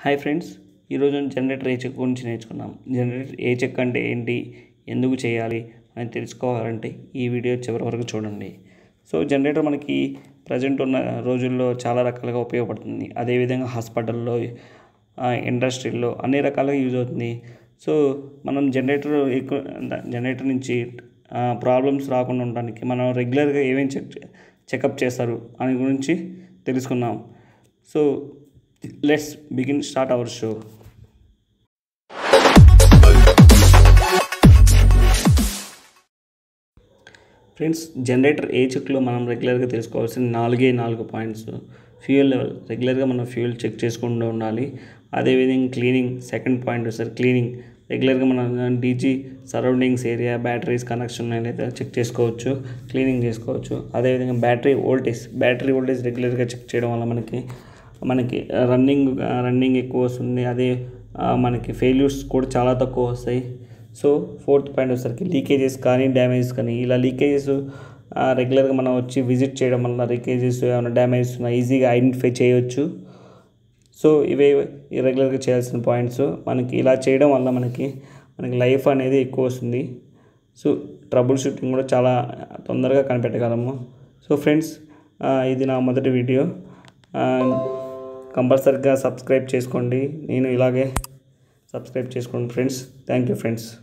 Hi friends, ఈరోజు generator A check గురించి నేర్చుకున్నాం. జనరేటర్ ఏ చెక్ అంటే ఏంటి, ఎందుకు చేయాలి అని తెలుసుకోవాలంటే ఈ వీడియో చివరి వరకు చూడండి. సో జనరేటర్ మనకి ప్రజెంట్ ఉన్న రోజుల్లో చాలా రకాలుగా ఉపయోగపడుతుంది. అదేవిధంగా హాస్పిటల్లో, ఇండస్ట్రీల్లో అన్ని రకాలుగా యూజ్ అవుతుంది. సో మనం జనరేటర్ నుంచి ప్రాబ్లమ్స్ రాకుండా ఉండడానికి మనం రెగ్యులర్గా ఏమేమి చెకప్ చేస్తారు అని గురించి తెలుసుకుందాం. So let's start our show. Friends, generator A చెక్లో మనం రెగ్యులర్గా తెలుసుకోవాల్సిన 4 పాయింట్స్. ఫ్యూయల్ లెవెల్, రెగ్యులర్గా మనం ఫ్యూయల్ చెక్ చేసుకుంటూ ఉండాలి. అదేవిధంగా cleaning, second point sir cleaning. రెగ్యులర్గా మనం DG surroundings area, batteries connection అనేది చెక్ చేసుకోవచ్చు, క్లీనింగ్ చేసుకోవచ్చు. అదేవిధంగా బ్యాటరీ వోల్టేజ్ రెగ్యులర్గా చెక్ చేయడం వల్ల మనకి రన్నింగ్ ఎక్కువ వస్తుంది. అదే మనకి ఫెయిల్యూర్స్ కూడా చాలా తక్కువ వస్తాయి. సో ఫోర్త్ పాయింట్ వచ్చేసరికి లీకేజెస్ కానీ డ్యామేజెస్ కానీ, ఇలా లీకేజెస్ రెగ్యులర్గా మనం వచ్చి విజిట్ చేయడం వల్ల లీకేజెస్ ఏమైనా డ్యామేజెస్ ఉన్నా ఈజీగా ఐడెంటిఫై చేయవచ్చు. సో ఇవే రెగ్యులర్గా చేయాల్సిన పాయింట్స్. మనకి ఇలా చేయడం వల్ల మనకి లైఫ్ అనేది ఎక్కువ వస్తుంది. సో ట్రబుల్ షూటింగ్ కూడా చాలా తొందరగా కనిపెట్టగలము. సో ఫ్రెండ్స్, ఇది నా మొదటి వీడియో. కంపల్సరీగా సబ్స్క్రైబ్ చేసుకోండి. నేను ఇలాగే సబ్స్క్రైబ్ చేసుకోండి ఫ్రెండ్స్. Thank you friends.